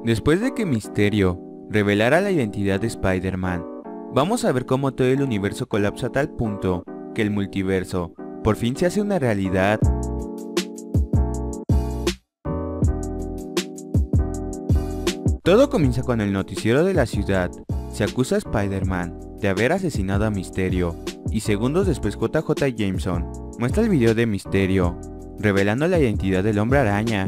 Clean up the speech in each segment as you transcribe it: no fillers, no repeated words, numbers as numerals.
Después de que Mysterio revelara la identidad de Spider-Man, vamos a ver cómo todo el universo colapsa a tal punto que el multiverso por fin se hace una realidad. Todo comienza cuando el noticiero de la ciudad se acusa a Spider-Man de haber asesinado a Mysterio, y segundos después JJ Jameson muestra el video de Mysterio revelando la identidad del Hombre Araña.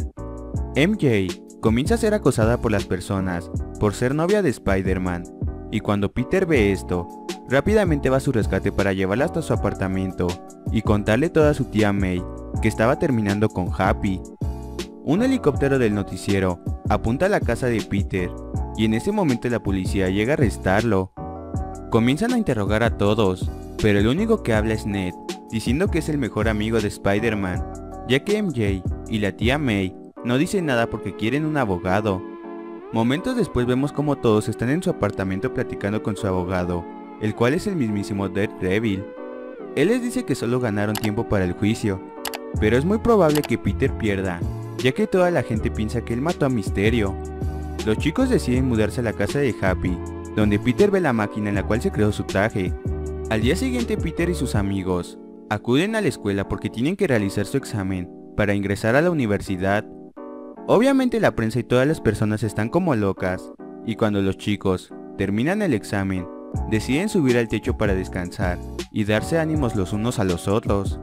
MJ comienza a ser acosada por las personas por ser novia de Spider-Man, y cuando Peter ve esto, rápidamente va a su rescate para llevarla hasta su apartamento y contarle todo a su tía May, que estaba terminando con Happy. Un helicóptero del noticiero apunta a la casa de Peter, y en ese momento la policía llega a arrestarlo. Comienzan a interrogar a todos, pero el único que habla es Ned, diciendo que es el mejor amigo de Spider-Man, ya que MJ y la tía May no dicen nada porque quieren un abogado. Momentos después vemos como todos están en su apartamento platicando con su abogado, el cual es el mismísimo Daredevil. Él les dice que solo ganaron tiempo para el juicio, pero es muy probable que Peter pierda, ya que toda la gente piensa que él mató a Mysterio. Los chicos deciden mudarse a la casa de Happy, donde Peter ve la máquina en la cual se creó su traje. Al día siguiente Peter y sus amigos acuden a la escuela porque tienen que realizar su examen para ingresar a la universidad. Obviamente la prensa y todas las personas están como locas, y cuando los chicos terminan el examen, deciden subir al techo para descansar y darse ánimos los unos a los otros.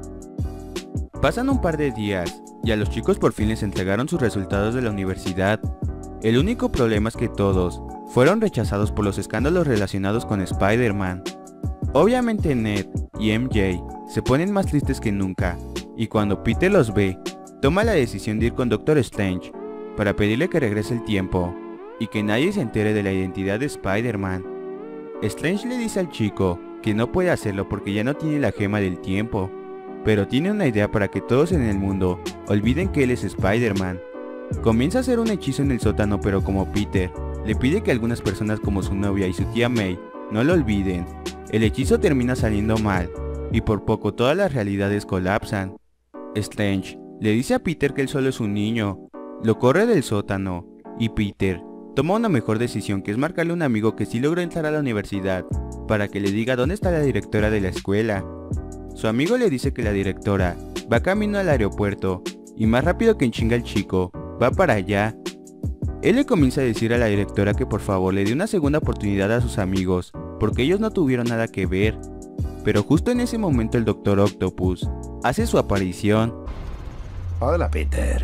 Pasan un par de días, y a los chicos por fin les entregaron sus resultados de la universidad. El único problema es que todos fueron rechazados por los escándalos relacionados con Spider-Man. Obviamente Ned y MJ se ponen más tristes que nunca, y cuando Peter los ve, toma la decisión de ir con Doctor Strange para pedirle que regrese el tiempo y que nadie se entere de la identidad de Spider-Man. Strange le dice al chico que no puede hacerlo porque ya no tiene la gema del tiempo, pero tiene una idea para que todos en el mundo olviden que él es Spider-Man. Comienza a hacer un hechizo en el sótano, pero como Peter le pide que algunas personas como su novia y su tía May no lo olviden, el hechizo termina saliendo mal y por poco todas las realidades colapsan. Strange le dice a Peter que él solo es un niño, lo corre del sótano, y Peter toma una mejor decisión, que es marcarle a un amigo que sí logró entrar a la universidad para que le diga dónde está la directora de la escuela. Su amigo le dice que la directora va camino al aeropuerto, y más rápido que en chinga el chico va para allá. Él le comienza a decir a la directora que por favor le dé una segunda oportunidad a sus amigos, porque ellos no tuvieron nada que ver. Pero justo en ese momento el Doctor Octopus hace su aparición. Hola, Peter.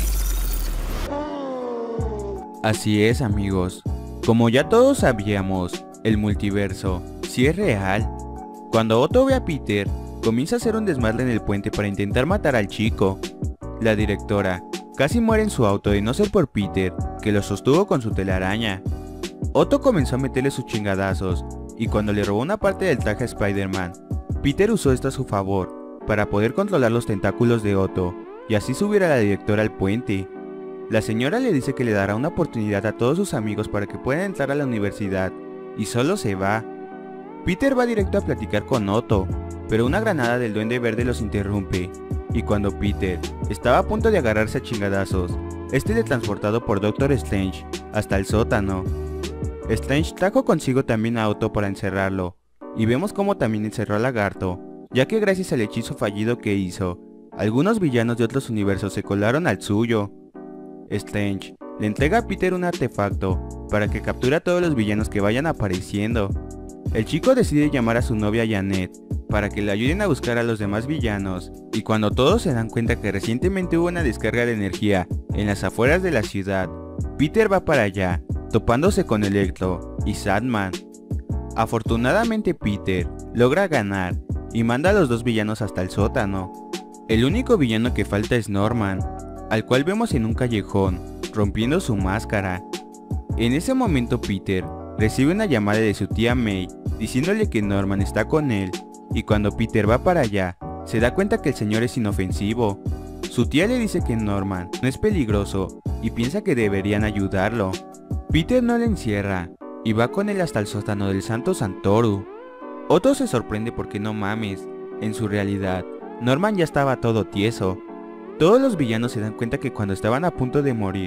Así es, amigos. Como ya todos sabíamos, el multiverso sí es real. Cuando Otto ve a Peter, comienza a hacer un desmadre en el puente para intentar matar al chico. La directora casi muere en su auto de no ser por Peter, que lo sostuvo con su telaraña. Otto comenzó a meterle sus chingadazos, y cuando le robó una parte del traje a Spider-Man, Peter usó esto a su favor para poder controlar los tentáculos de Otto y así subir a la directora al puente. La señora le dice que le dará una oportunidad a todos sus amigos para que puedan entrar a la universidad, y solo se va. Peter va directo a platicar con Otto, pero una granada del Duende Verde los interrumpe, y cuando Peter estaba a punto de agarrarse a chingadazos, este es transportado por Doctor Strange hasta el sótano. Strange trajo consigo también a Otto para encerrarlo, y vemos cómo también encerró a Lagarto, ya que gracias al hechizo fallido que hizo, algunos villanos de otros universos se colaron al suyo. Strange le entrega a Peter un artefacto para que capture a todos los villanos que vayan apareciendo. El chico decide llamar a su novia Janet para que le ayuden a buscar a los demás villanos, y cuando todos se dan cuenta que recientemente hubo una descarga de energía en las afueras de la ciudad, Peter va para allá, topándose con Electro y Sandman. Afortunadamente Peter logra ganar y manda a los dos villanos hasta el sótano. El único villano que falta es Norman, al cual vemos en un callejón, rompiendo su máscara. En ese momento Peter recibe una llamada de su tía May, diciéndole que Norman está con él, y cuando Peter va para allá, se da cuenta que el señor es inofensivo. Su tía le dice que Norman no es peligroso, y piensa que deberían ayudarlo. Peter no le encierra, y va con él hasta el sótano del Santo Santorum. Otto se sorprende porque no mames, en su realidad, Norman ya estaba todo tieso. Todos los villanos se dan cuenta que cuando estaban a punto de morir,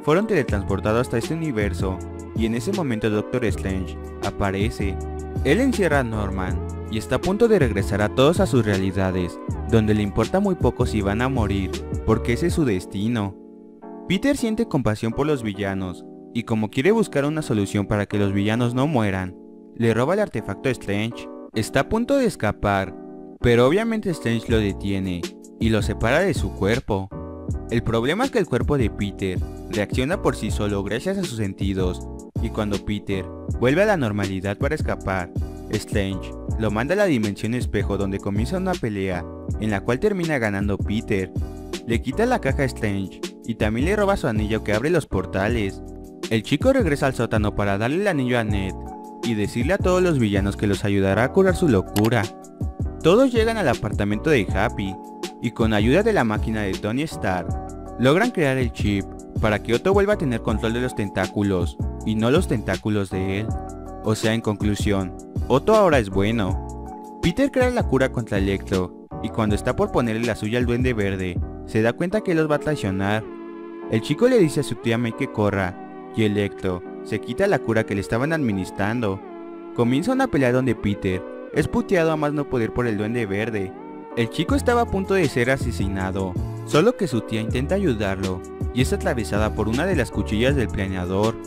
fueron teletransportados hasta este universo, y en ese momento Doctor Strange aparece. Él encierra a Norman, y está a punto de regresar a todos a sus realidades, donde le importa muy poco si van a morir, porque ese es su destino. Peter siente compasión por los villanos, y como quiere buscar una solución para que los villanos no mueran, le roba el artefacto a Strange. Está a punto de escapar, pero obviamente Strange lo detiene, y lo separa de su cuerpo. El problema es que el cuerpo de Peter reacciona por sí solo gracias a sus sentidos, y cuando Peter vuelve a la normalidad para escapar, Strange lo manda a la dimensión espejo, donde comienza una pelea, en la cual termina ganando Peter. Le quita la caja a Strange, y también le roba su anillo que abre los portales. El chico regresa al sótano para darle el anillo a Ned, y decirle a todos los villanos que los ayudará a curar su locura. Todos llegan al apartamento de Happy, y con ayuda de la máquina de Tony Stark, logran crear el chip para que Otto vuelva a tener control de los tentáculos, y no los tentáculos de él. O sea, en conclusión, Otto ahora es bueno. Peter crea la cura contra Electro, y cuando está por ponerle la suya al Duende Verde, se da cuenta que los va a traicionar. El chico le dice a su tía May que corra, y Electro se quita la cura que le estaban administrando. Comienza una pelea donde Peter es puteado a más no poder por el Duende Verde. El chico estaba a punto de ser asesinado, solo que su tía intenta ayudarlo, y es atravesada por una de las cuchillas del planeador.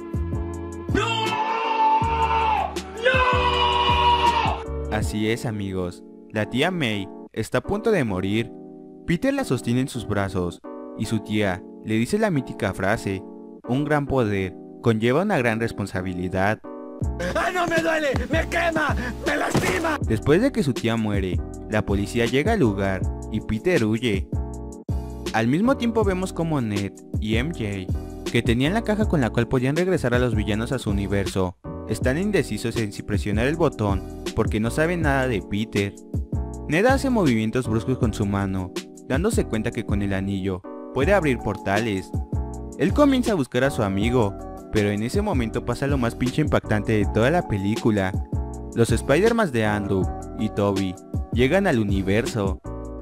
Así es, amigos, la tía May está a punto de morir. Peter la sostiene en sus brazos, y su tía le dice la mítica frase: un gran poder conlleva una gran responsabilidad. ¡Ah, no me duele! ¡Me quema! ¡Me lastima! Después de que su tía muere, la policía llega al lugar, y Peter huye. Al mismo tiempo vemos como Ned y MJ, que tenían la caja con la cual podían regresar a los villanos a su universo, están indecisos en si presionar el botón, porque no saben nada de Peter. Ned hace movimientos bruscos con su mano, dándose cuenta que con el anillo puede abrir portales. Él comienza a buscar a su amigo, pero en ese momento pasa lo más pinche impactante de toda la película. Los Spider-Man de Andrew y Tobey llegan al universo.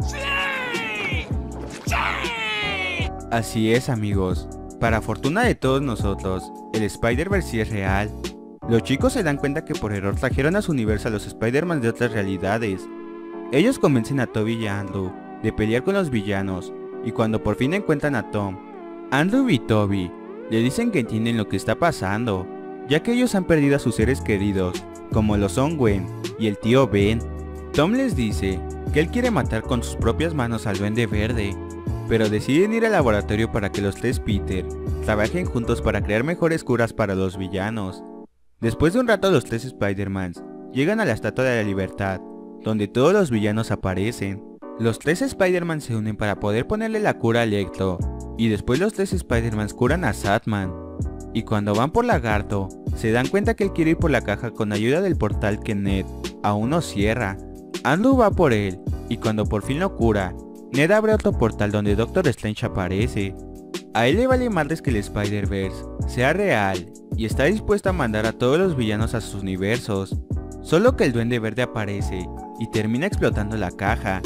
¡Sí! ¡Sí! Así es, amigos, para fortuna de todos nosotros, el Spider-Verse sí es real. Los chicos se dan cuenta que por error trajeron a su universo a los Spider-Man de otras realidades. Ellos convencen a Tobey y a Andrew de pelear con los villanos, y cuando por fin encuentran a Tom, Andrew y Tobey le dicen que entienden lo que está pasando, ya que ellos han perdido a sus seres queridos, como lo son Gwen y el tío Ben. Tom les dice que él quiere matar con sus propias manos al Duende Verde, pero deciden ir al laboratorio para que los tres Peter trabajen juntos para crear mejores curas para los villanos. Después de un rato, los tres Spider-Mans llegan a la Estatua de la Libertad, donde todos los villanos aparecen. Los tres Spider-Man se unen para poder ponerle la cura a Electro, y después los tres Spider-Man curan a Sandman. Y cuando van por Lagarto, se dan cuenta que él quiere ir por la caja con ayuda del portal que Ned aún no cierra. Andrew va por él, y cuando por fin lo cura, Ned abre otro portal donde Doctor Strange aparece. A él le vale madres que el Spider-Verse sea real, y está dispuesto a mandar a todos los villanos a sus universos, solo que el Duende Verde aparece, y termina explotando la caja.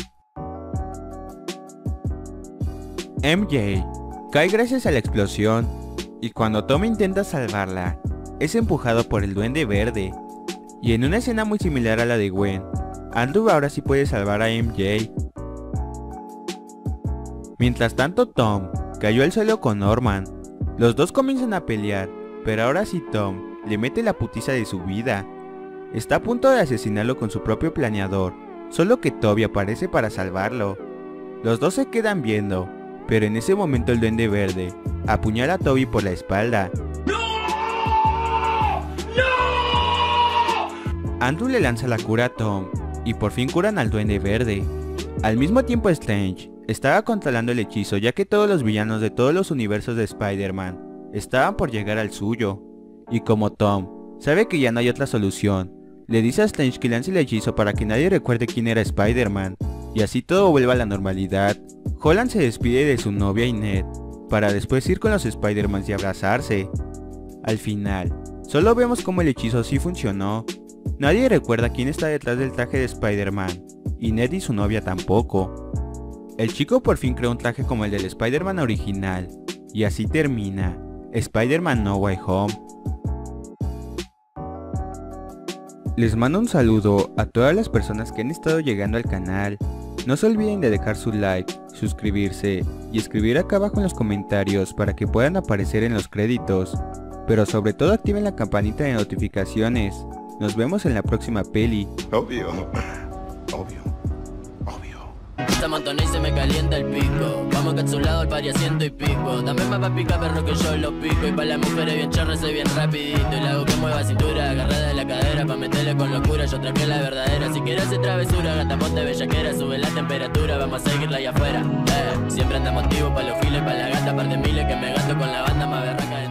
MJ cae gracias a la explosión, y cuando Tom intenta salvarla, es empujado por el Duende Verde. Y en una escena muy similar a la de Gwen, Andrew ahora sí puede salvar a MJ. Mientras tanto, Tom cayó al suelo con Norman. Los dos comienzan a pelear, pero ahora sí Tom le mete la putiza de su vida. Está a punto de asesinarlo con su propio planeador, solo que Tobey aparece para salvarlo. Los dos se quedan viendo, pero en ese momento el Duende Verde apuñala a Tobey por la espalda. ¡No! ¡No! Andrew le lanza la cura a Tom, y por fin curan al Duende Verde. Al mismo tiempo Strange estaba controlando el hechizo, ya que todos los villanos de todos los universos de Spider-Man estaban por llegar al suyo. Y como Tom sabe que ya no hay otra solución, le dice a Strange que lance el hechizo para que nadie recuerde quién era Spider-Man, y así todo vuelva a la normalidad. Holland se despide de su novia y Ned, para después ir con los Spider-Man y abrazarse. Al final, solo vemos cómo el hechizo sí funcionó. Nadie recuerda quién está detrás del traje de Spider-Man, y Ned y su novia tampoco. El chico por fin creó un traje como el del Spider-Man original, y así termina Spider-Man No Way Home. Les mando un saludo a todas las personas que han estado llegando al canal. No se olviden de dejar su like, suscribirse y escribir acá abajo en los comentarios para que puedan aparecer en los créditos. Pero sobre todo activen la campanita de notificaciones. Nos vemos en la próxima peli. Obvio. Se amontoné y se me calienta el pico. Vamos encapsulado al pari a 100 y pico. Dame más pa' pica perro que yo lo pico. Y pa' las mujeres bien chorras soy bien rapidito. Y la hago que mueva cintura, agarrada de la cadera. Pa' meterle con locura, yo traje la verdadera. Si quieres hacer travesura, gata ponte bellaquera. Sube la temperatura, vamos a seguirla allá afuera. Siempre andamos activos pa' los giles, pa' la gata, par de miles que me gasto con la banda más berraca de